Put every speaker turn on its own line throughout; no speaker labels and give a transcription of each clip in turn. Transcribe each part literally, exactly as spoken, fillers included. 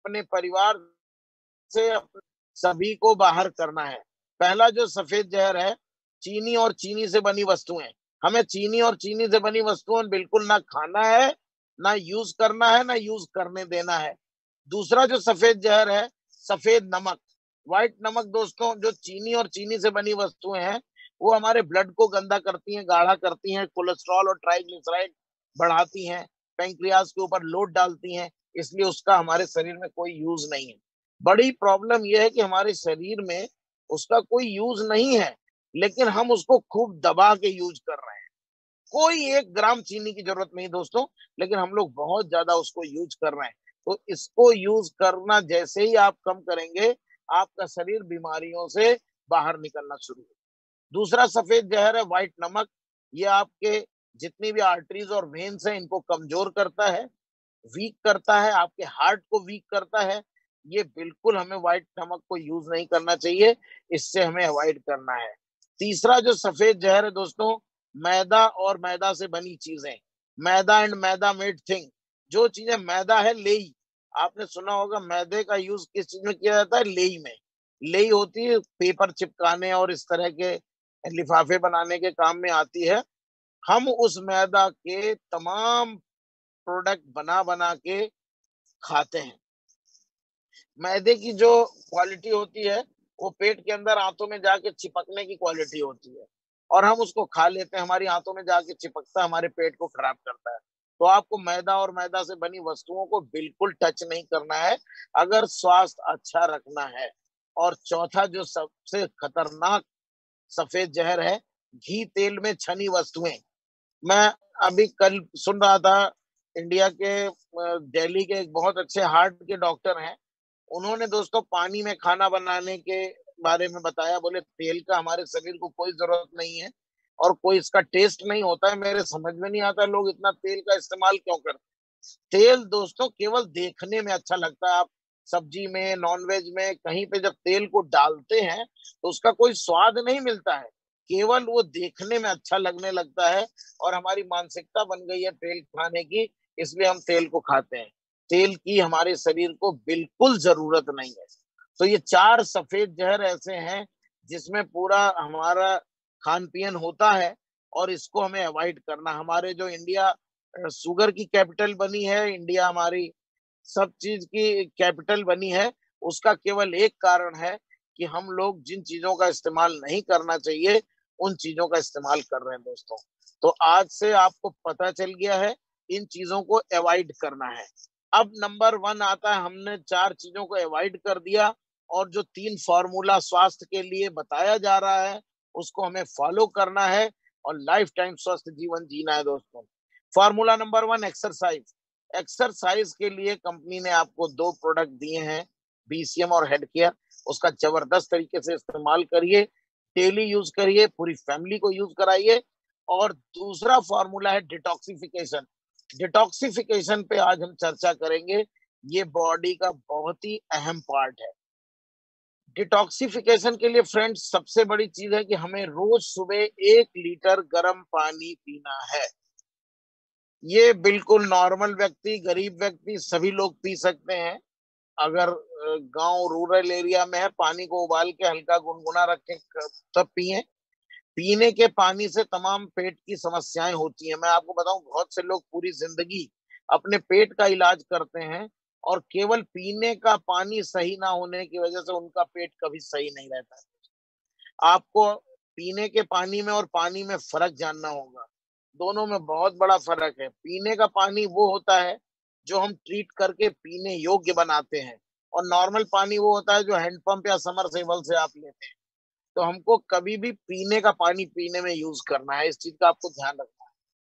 अपने परिवार से सभी को बाहर करना है। पहला जो सफेद जहर है, चीनी और चीनी से बनी वस्तुएं। हमें चीनी और चीनी से बनी वस्तुएं बिल्कुल ना खाना है, ना यूज करना है, ना यूज करने देना है। दूसरा जो सफेद जहर है, सफेद नमक, व्हाइट नमक दोस्तों, जो चीनी और चीनी से बनी वस्तुएं हैं, वो हमारे ब्लड को गंदा करती हैं, गाढ़ा करती हैं, कोलेस्ट्रॉल और ट्राइग्लिसराइड बढ़ाती हैं, पेंक्रियाज के ऊपर लोड डालती हैं, इसलिए उसका हमारे शरीर में कोई यूज नहीं है। बड़ी प्रॉब्लम यह है कि हमारे शरीर में उसका कोई यूज नहीं है, लेकिन हम उसको खूब दबा के यूज कर रहे हैं। कोई एक ग्राम चीनी की जरूरत नहीं दोस्तों, लेकिन हम लोग बहुत ज्यादा उसको यूज कर रहे हैं। तो इसको यूज करना जैसे ही आप कम करेंगे, आपका शरीर बीमारियों से बाहर निकलना शुरू हो। दूसरा सफेद जहर है व्हाइट नमक। ये आपके जितनी भी आर्टरीज और वेन्स हैं, इनको कमजोर करता है, वीक करता है, आपके हार्ट को वीक करता है। ये बिल्कुल हमें व्हाइट नमक को यूज नहीं करना चाहिए, इससे हमें अवॉइड करना है। तीसरा जो सफेद जहर है दोस्तों, मैदा और मैदा से बनी चीजें। Maida and maida made thing, जो चीजें मैदा है, लेई। आपने सुना होगा मैदे का यूज किस चीज में किया जाता है? लेई में। लेई होती है पेपर चिपकाने और इस तरह के लिफाफे बनाने के काम में आती है। हम उस मैदा के तमाम प्रोडक्ट बना बना के खाते हैं। मैदे की जो क्वालिटी होती है, वो पेट के अंदर आंतों में जाके चिपकने की क्वालिटी होती है, और हम उसको खा लेते हैं। हमारी आंतों में जाके चिपकता है, हमारे पेट को खराब करता है। तो आपको मैदा और मैदा से बनी वस्तुओं को बिल्कुल टच नहीं करना है, अगर स्वास्थ्य अच्छा रखना है। और चौथा जो सबसे खतरनाक सफेद जहर है, घी तेल में छनी वस्तुएं। मैं अभी कल सुन रहा था, इंडिया के दिल्ली के एक बहुत अच्छे हार्ट के डॉक्टर हैं, उन्होंने दोस्तों पानी में खाना बनाने के बारे में बताया। बोले तेल का हमारे शरीर को कोई जरूरत नहीं है, और कोई इसका टेस्ट नहीं होता है। मेरे समझ में नहीं आता लोग इतना तेल का इस्तेमाल क्यों करते हैं। तेल दोस्तों केवल देखने में अच्छा लगता है। आप सब्जी में, नॉनवेज में, कहीं पे जब तेल को डालते हैं तो उसका कोई स्वाद नहीं मिलता है, केवल वो देखने में अच्छा लगने लगता है। और हमारी मानसिकता बन गई है तेल खाने की, इसलिए हम तेल को खाते हैं। तेल की हमारे शरीर को बिल्कुल जरूरत नहीं है। तो ये चार सफेद जहर ऐसे हैं जिसमें पूरा हमारा खान पीन होता है, और इसको हमें अवॉइड करना। हमारे जो इंडिया शुगर की कैपिटल बनी है, इंडिया हमारी सब चीज की कैपिटल बनी है, उसका केवल एक कारण है कि हम लोग जिन चीजों का इस्तेमाल नहीं करना चाहिए, उन चीजों का इस्तेमाल कर रहे हैं दोस्तों। तो आज से आपको पता चल गया है, इन चीजों को अवॉइड करना है। अब नंबर वन आता है, हमने चार चीजों को अवॉइड कर दिया, और जो तीन फॉर्मूला स्वास्थ्य के लिए बताया जा रहा है, उसको हमें फॉलो करना है और लाइफ टाइम स्वस्थ जीवन जीना है दोस्तों। Formula number one, exercise. Exercise के लिए कंपनी ने आपको दो प्रोडक्ट दिए हैं, बीसीएम और हेड केयर। उसका जबरदस्त तरीके से इस्तेमाल करिए, डेली यूज करिए, पूरी फैमिली को यूज कराइए। और दूसरा फॉर्मूला है डिटॉक्सिफिकेशन। डिटॉक्सिफिकेशन पे आज हम चर्चा करेंगे, ये बॉडी का बहुत ही अहम पार्ट है। डिटॉक्सिफिकेशन के लिए फ्रेंड्स सबसे बड़ी चीज है कि हमें रोज सुबह एक लीटर गर्म पानी पीना है। ये बिल्कुल नॉर्मल व्यक्ति, गरीब व्यक्ति, सभी लोग पी सकते हैं। अगर गांव रूरल एरिया में है, पानी को उबाल के हल्का गुनगुना रखें तब पिए। पीने के पानी से तमाम पेट की समस्याएं होती हैं। मैं आपको बताऊं, बहुत से लोग पूरी जिंदगी अपने पेट का इलाज करते हैं, और केवल पीने का पानी सही ना होने की वजह से उनका पेट कभी सही नहीं रहता है। आपको पीने के पानी में और पानी में फर्क जानना होगा। दोनों में बहुत बड़ा फर्क है। पीने का पानी वो होता है जो हम ट्रीट करके पीने योग्य बनाते हैं, और नॉर्मल पानी वो होता है जो हैंडपंप या समरसेबल से आप लेते हैं। तो हमको कभी भी पीने का पानी पीने में यूज करना है, इस चीज का आपको ध्यान रखना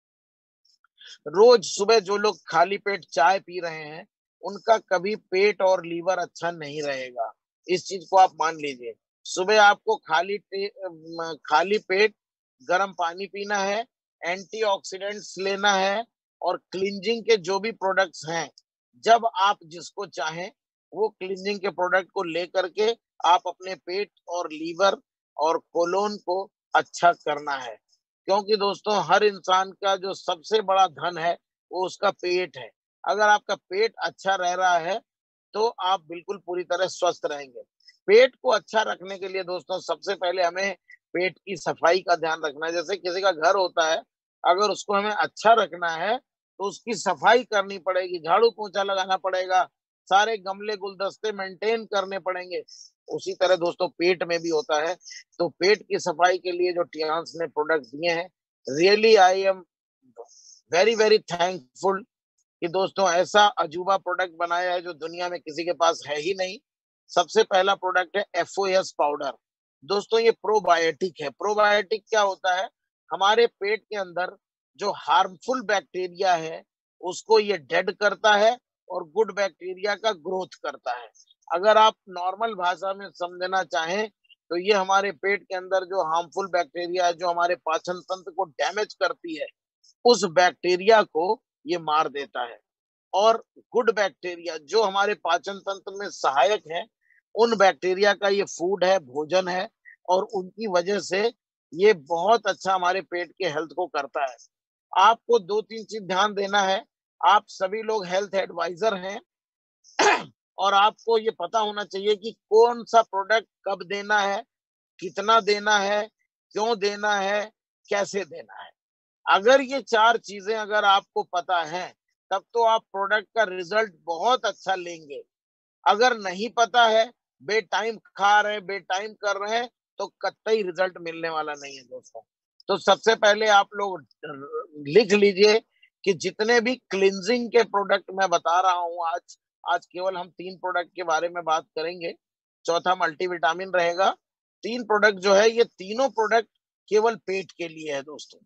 है। रोज सुबह जो लोग खाली पेट चाय पी रहे हैं, उनका कभी पेट और लीवर अच्छा नहीं रहेगा, इस चीज को आप मान लीजिए। सुबह आपको खाली खाली पेट गर्म पानी पीना है, एंटीऑक्सीडेंट्स लेना है, और क्लींजिंग के जो भी प्रोडक्ट्स हैं, जब आप जिसको चाहें वो क्लींजिंग के प्रोडक्ट को लेकर के आप अपने पेट और लीवर और कोलोन को अच्छा करना है। क्योंकि दोस्तों हर इंसान का जो सबसे बड़ा धन है वो उसका पेट है। अगर आपका पेट अच्छा रह रहा है तो आप बिल्कुल पूरी तरह स्वस्थ रहेंगे। पेट को अच्छा रखने के लिए दोस्तों सबसे पहले हमें पेट की सफाई का ध्यान रखना है। जैसे किसी का घर होता है, अगर उसको हमें अच्छा रखना है तो उसकी सफाई करनी पड़ेगी, झाड़ू पोछा लगाना पड़ेगा, सारे गमले गुलदस्ते मेंटेन करने पड़ेंगे। उसी तरह दोस्तों पेट में भी होता है। तो पेट की सफाई के लिए जो टियांस ने प्रोडक्ट दिए हैं, really I am very very thankful कि दोस्तों ऐसा अजूबा प्रोडक्ट बनाया है जो दुनिया में किसी के पास है ही नहीं। सबसे पहला प्रोडक्ट है एफओएस पाउडर। दोस्तों ये प्रोबायोटिक है। प्रोबायोटिक क्या होता है? हमारे पेट के अंदर जो हार्मफुल बैक्टीरिया है उसको ये डेड करता है और गुड बैक्टीरिया का ग्रोथ करता है। अगर आप नॉर्मल भाषा में समझना चाहें तो ये हमारे पेट के अंदर जो हार्मफुल बैक्टीरिया है, जो हमारे पाचन तंत्र को डैमेज करती है, उस बैक्टीरिया को ये मार देता है। और गुड बैक्टीरिया जो हमारे पाचन तंत्र में सहायक है, उन बैक्टीरिया का ये फूड है, भोजन है, और उनकी वजह से ये बहुत अच्छा हमारे पेट के हेल्थ को करता है। आपको दो तीन चीज ध्यान देना है। आप सभी लोग हेल्थ एडवाइजर हैं और आपको ये पता होना चाहिए कि कौन सा प्रोडक्ट कब देना है, कितना देना है, क्यों देना है, कैसे देना है। अगर ये चार चीजें अगर आपको पता है तब तो आप प्रोडक्ट का रिजल्ट बहुत अच्छा लेंगे। अगर नहीं पता है, बेटाइम खा रहे हैं, बेटाइम कर रहे हैं, तो कतई रिजल्ट मिलने वाला नहीं है दोस्तों। तो सबसे पहले आप लोग लिख लीजिए कि जितने भी क्लिनजिंग के प्रोडक्ट मैं बता रहा हूं, आज आज केवल हम तीन प्रोडक्ट के बारे में बात करेंगे, चौथा मल्टीविटामिन रहेगा। तीन प्रोडक्ट जो है, ये तीनों प्रोडक्ट केवल पेट के लिए है दोस्तों।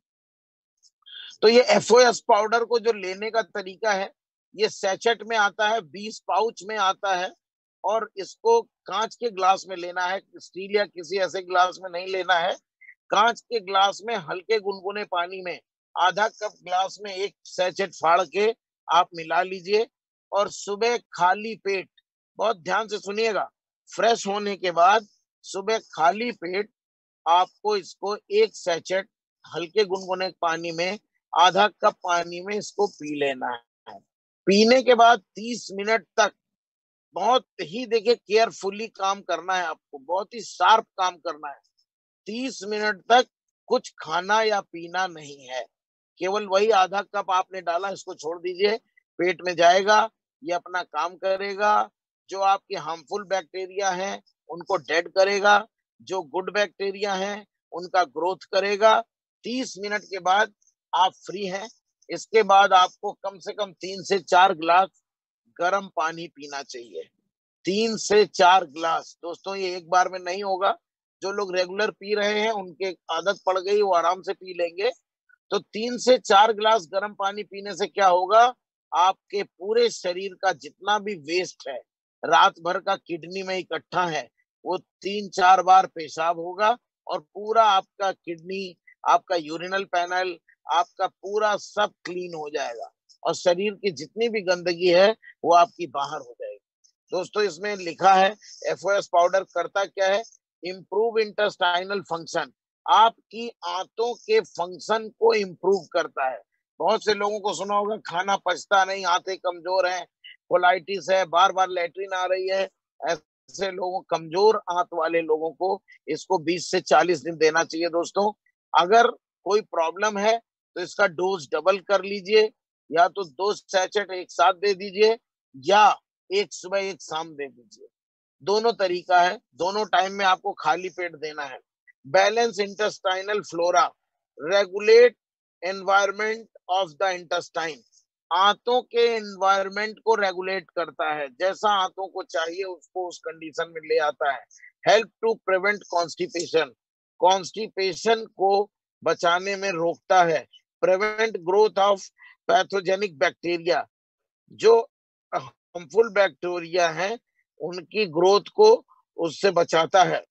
तो ये एफओएस पाउडर को जो लेने का तरीका है, ये सैचेट में आता है, बीस पाउच में आता है, और इसको कांच के ग्लास में लेना है, स्टील या किसी ऐसे ग्लास में नहीं लेना है। कांच के ग्लास में हल्के गुनगुने पानी में आधा कप ग्लास में एक सैचेट फाड़ के आप मिला लीजिए, और सुबह खाली पेट, बहुत ध्यान से सुनिएगा, फ्रेश होने के बाद सुबह खाली पेट आपको इसको एक सैचेट हल्के गुनगुने पानी में, आधा कप पानी में इसको पी लेना है। पीने के बाद तीस मिनट तक बहुत ही देखिए केयरफुली काम करना है, आपको बहुत ही शार्प काम करना है। तीस मिनट तक कुछ खाना या पीना नहीं है, केवल वही आधा कप आपने डाला, इसको छोड़ दीजिए, पेट में जाएगा, ये अपना काम करेगा। जो आपके हार्मफुल बैक्टीरिया हैं उनको डेड करेगा, जो गुड बैक्टीरिया हैं उनका ग्रोथ करेगा। तीस मिनट के बाद आप फ्री हैं। इसके बाद आपको कम से कम तीन से चार गिलास गर्म पानी पीना चाहिए। तीन से चार गिलास दोस्तों, ये एक बार में नहीं होगा। जो लोग रेगुलर पी रहे हैं उनके आदत पड़ गई, वो आराम से पी लेंगे। तो तीन से चार गिलास गर्म पानी पीने से क्या होगा, आपके पूरे शरीर का जितना भी वेस्ट है, रात भर का किडनी में इकट्ठा है, वो तीन चार बार पेशाब होगा, और पूरा आपका किडनी, आपका यूरिनल पैनल, आपका पूरा सब क्लीन हो जाएगा, और शरीर की जितनी भी गंदगी है वो आपकी बाहर हो जाएगी। दोस्तों इसमें लिखा है एफओएस पाउडर करता क्या है, इंप्रूव इंटेस्टाइनल फंक्शन, आपकी आंतों के फंक्शन को इंप्रूव करता है। बहुत से लोगों को सुना होगा खाना पचता नहीं, आंतें कमजोर हैं, कोलाइटिस है, बार बार लेटरिन आ रही है, ऐसे लोगों, कमजोर आंत वाले लोगों को इसको बीस से चालीस दिन देना चाहिए दोस्तों। अगर कोई प्रॉब्लम है तो इसका डोज डबल कर लीजिए, या तो दो सैचेट एक साथ दे दीजिए, या एक सुबह एक शाम दे दीजिए। दोनों तरीका है, दोनों टाइम में आपको खाली पेट देना है। Balance intestinal flora, regulate environment of the intestine, आंतों के एनवायरमेंट को रेगुलेट करता है, जैसा आंतों को चाहिए उसको उस कंडीशन में ले आता है। Help to prevent constipation, constipation को बचाने में रोकता है। Prevent growth of pathogenic bacteria, जो हार्मफुल बैक्टीरिया हैं उनकी ग्रोथ को उससे बचाता है।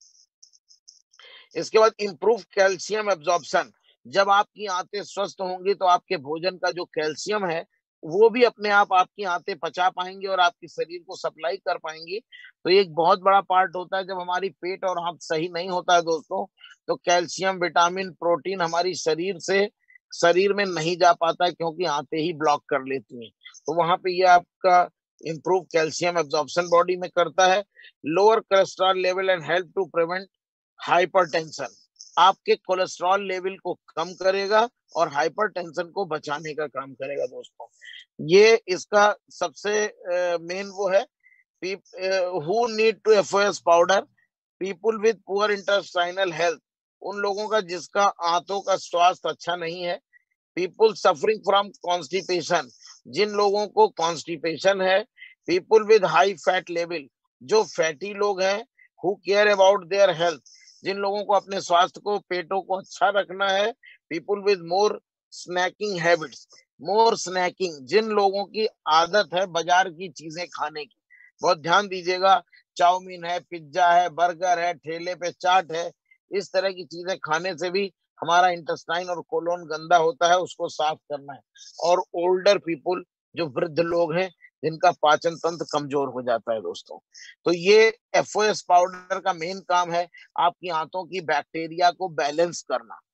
इसके बाद इंप्रूव कैल्शियम एब्जॉर्प्शन, जब आपकी आंतें स्वस्थ होंगी तो आपके भोजन का जो कैल्शियम है वो भी अपने आप आपकी आंतें पचा पाएंगी और आपके शरीर को सप्लाई कर पाएंगी। तो एक बहुत बड़ा पार्ट होता है, जब हमारी पेट और आंत सही नहीं होता है दोस्तों, तो कैल्शियम, विटामिन, प्रोटीन हमारी शरीर से शरीर में नहीं जा पाता है, क्योंकि आंतें ही ब्लॉक कर लेती हैं। तो वहां पे ये आपका इंप्रूव कैल्शियम एब्जॉर्प्शन बॉडी में करता है, lower cholesterol level and help to prevent hypertension, आपके कोलेस्ट्रॉल लेवल को कम करेगा और हाइपरटेंशन को बचाने का काम करेगा दोस्तों। ये इसका सबसे मेन uh, वो है। Who need to FOS powder, people with poor intestinal health, उन लोगों का जिसका आंतों का स्वास्थ्य अच्छा नहीं है। पीपुल सफरिंग फ्रॉम कॉन्स्टिपेशन, जिन लोगों को कॉन्स्टिपेशन है। People with high fat level, जो फैटी लोग हैं। Who care about their health, जिन लोगों को अपने स्वास्थ्य को, पेटों को अच्छा रखना है। People with more snacking habits, more snacking, जिन लोगों की आदत है बाजार की चीजें खाने की, बहुत ध्यान दीजिएगा, चाउमीन है, पिज्जा है, बर्गर है, ठेले पे चाट है, इस तरह की चीजें खाने से भी हमारा इंटेस्टाइन और कोलोन गंदा होता है, उसको साफ करना है। और ओल्डर पीपुल, जो वृद्ध लोग हैं जिनका पाचन तंत्र कमजोर हो जाता है दोस्तों। तो ये एफओएस पाउडर का मेन काम है आपकी आंतों की बैक्टीरिया को बैलेंस करना।